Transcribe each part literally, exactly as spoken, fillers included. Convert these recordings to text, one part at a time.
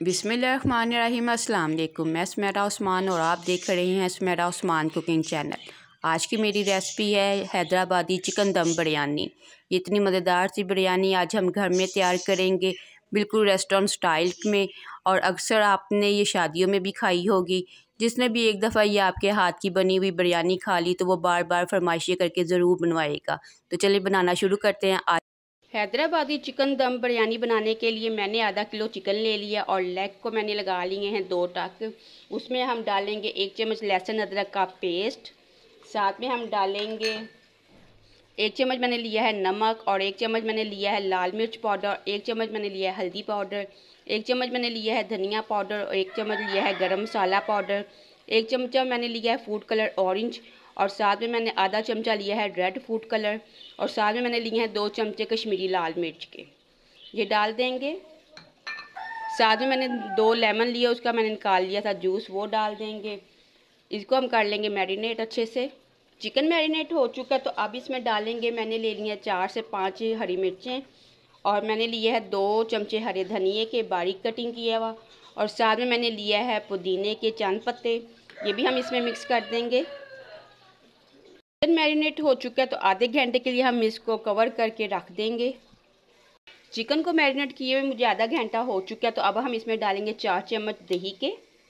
बिस्मिल्लाहिर्रहमानिर्रहीम। अस्सलाम वालेकुम। मैं सुमेरा उस्मान और आप देख रहे हैं सुमेरा उस्मान कुकिंग चैनल। आज की मेरी रेसिपी है हैदराबादी चिकन दम बिरयानी। ये इतनी मज़ेदार सी बिरयानी आज हम घर में तैयार करेंगे, बिल्कुल रेस्टोरेंट स्टाइल में। और अक्सर आपने ये शादियों में भी खाई होगी। जिसने भी एक दफ़ा ये आपके हाथ की बनी हुई बिरयानी खा ली तो वो बार बार फरमाइशी करके ज़रूर बनवाएगा। तो चलिए बनाना शुरू करते हैं। आज हैदराबादी चिकन दम बिरयानी बनाने के लिए मैंने आधा किलो चिकन ले लिया और लेग को मैंने लगा लिए हैं दो टक। उसमें हम डालेंगे एक चम्मच लहसुन अदरक का पेस्ट, साथ में हम डालेंगे एक चम्मच मैंने लिया है नमक, और एक चम्मच मैंने लिया है लाल मिर्च पाउडर, एक चम्मच मैंने लिया है हल्दी पाउडर, एक चम्मच मैंने लिया है धनिया पाउडर, और एक चम्मच लिया है गरम मसाला पाउडर, एक चमचा मैंने लिया है फूड कलर ऑरेंज, और साथ में मैंने आधा चमचा लिया है रेड फूड कलर, और साथ में मैंने लिए हैं दो चमचे कश्मीरी लाल मिर्च के, ये डाल देंगे। साथ में मैंने दो लेमन लिया, उसका मैंने निकाल लिया था जूस, वो डाल देंगे। इसको हम कर लेंगे मैरिनेट अच्छे से। चिकन मैरिनेट हो चुका तो अब इसमें डालेंगे, मैंने ले लिए चार से पाँच हरी मिर्चें, और मैंने लिए है दो चमचे हरे धनिए के बारीक कटिंग किया हुआ, और साथ में मैंने लिया है पुदीने के चंद पत्ते, ये भी हम इसमें मिक्स कर देंगे। चिकन मैरिनेट हो चुका है तो आधे घंटे के लिए हम इसको कवर करके रख देंगे। चिकन को मैरिनेट किए हुए मुझे आधा घंटा हो चुका है तो अब हम इसमें डालेंगे चार चम्मच दही के,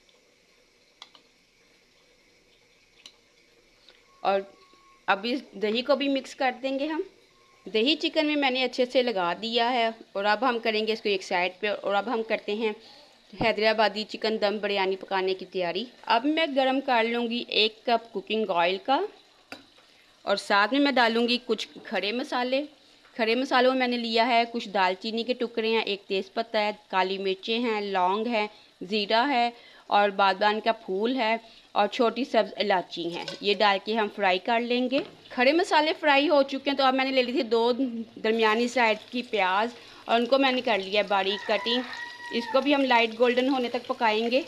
और अब इस दही को भी मिक्स कर देंगे हम। दही चिकन में मैंने अच्छे से लगा दिया है, और अब हम करेंगे इसको एक साइड पे। और अब हम करते हैं हैदराबादी चिकन दम बिरयानी पकाने की तैयारी। अब मैं गरम कर लूँगी एक कप कुकिंग ऑयल का, और साथ में मैं डालूँगी कुछ खड़े मसाले। खड़े मसालों में मैंने लिया है कुछ दालचीनी के टुकड़े हैं, एक तेज़पत्ता है, काली मिर्चें हैं, लौंग है, ज़ीरा है, और बादाम का फूल है, और छोटी सब्ज़ इलायची हैं। ये डाल के हम फ्राई कर लेंगे। खड़े मसाले फ्राई हो चुके हैं तो अब मैंने ले ली थी दो दरमियानी साइज़ की प्याज, और उनको मैंने कर लिया बारीक कटिंग। इसको भी हम लाइट गोल्डन होने तक पकाएंगे।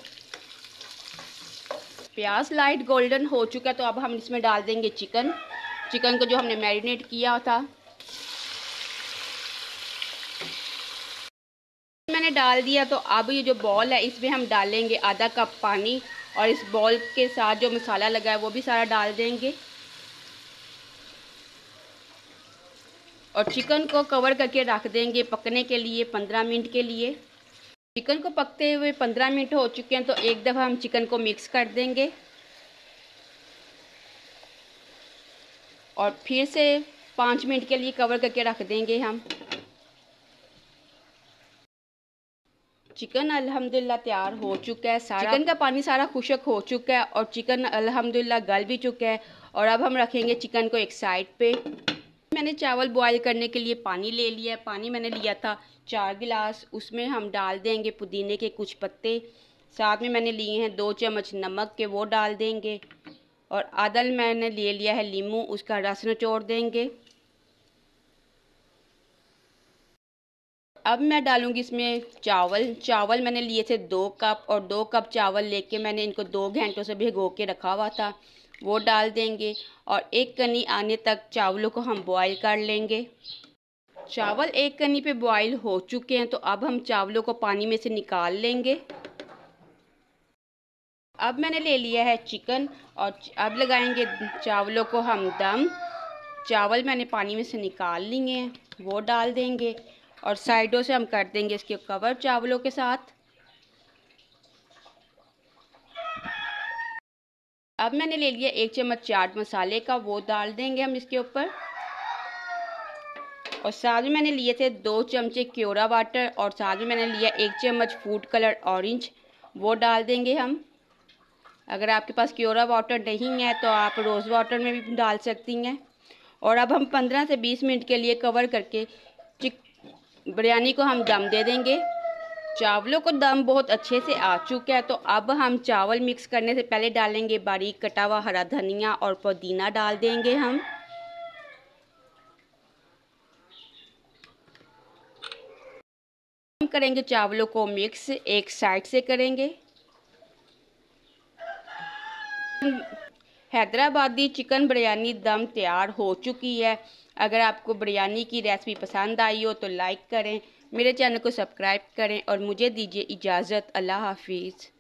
प्याज लाइट गोल्डन हो चुका है तो अब हम इसमें डाल देंगे चिकन चिकन को जो हमने मैरिनेट किया था। मैंने डाल दिया तो अब ये जो बॉल है इसमें हम डालेंगे आधा कप पानी, और इस बॉल के साथ जो मसाला लगा है वो भी सारा डाल देंगे, और चिकन को कवर करके रख देंगे पकने के लिए पंद्रह मिनट के लिए। चिकन को पकते हुए पंद्रह मिनट हो चुके हैं तो एक दफ़ा हम चिकन को मिक्स कर देंगे, और फिर से पाँच मिनट के लिए कवर करके रख देंगे हम। चिकन अल्हम्दुलिल्लाह तैयार हो चुका है, सारा चिकन का पानी सारा खुश्क हो चुका है, और चिकन अल्हम्दुलिल्लाह गल भी चुका है। और अब हम रखेंगे चिकन को एक साइड पे। मैंने चावल बॉईल करने के लिए पानी ले लिया है। पानी मैंने लिया था चार गिलास, उसमें हम डाल देंगे पुदीने के कुछ पत्ते, साथ में मैंने लिए हैं दो चम्मच नमक के, वो डाल देंगे, और आधा मैंने ले लिया है नींबू, उसका रस निचोड़ देंगे। अब मैं डालूंगी इसमें चावल। चावल मैंने लिए थे दो कप, और दो कप चावल लेके मैंने इनको दो घंटों से भिगो के रखा हुआ था, वो डाल देंगे, और एक कनी आने तक चावलों को हम बॉईल कर लेंगे। चावल एक कनी पे बॉईल हो चुके हैं तो अब हम चावलों को पानी में से निकाल लेंगे। अब मैंने ले लिया है चिकन, और अब लगाएंगे चावलों को हम दम। चावल मैंने पानी में से निकाल लिए हैं, वो डाल देंगे, और साइडों से हम कर देंगे इसके कवर चावलों के साथ। अब मैंने ले लिया एक चम्मच चाट मसाले का, वो डाल देंगे हम इसके ऊपर, और साथ में मैंने लिए थे दो चमचे क्योरा वाटर, और साथ में मैंने लिया एक चम्मच फूड कलर ऑरेंज, वो डाल देंगे हम। अगर आपके पास क्योरा वाटर नहीं है तो आप रोज़ वाटर में भी डाल सकती हैं। और अब हम पंद्रह से बीस मिनट के लिए कवर करके चिक बिरयानी को हम दम दे देंगे। चावलों को दम बहुत अच्छे से आ चुका है तो अब हम चावल मिक्स करने से पहले डालेंगे बारीक कटा हुआ हरा धनिया, और पुदीना डाल देंगे हम। हम करेंगे चावलों को मिक्स, एक साइड से करेंगे। हैदराबादी चिकन बिरयानी दम तैयार हो चुकी है। अगर आपको बिरयानी की रेसिपी पसंद आई हो तो लाइक करें, मेरे चैनल को सब्सक्राइब करें और मुझे दीजिए इजाज़त। अल्लाह हाफिज़।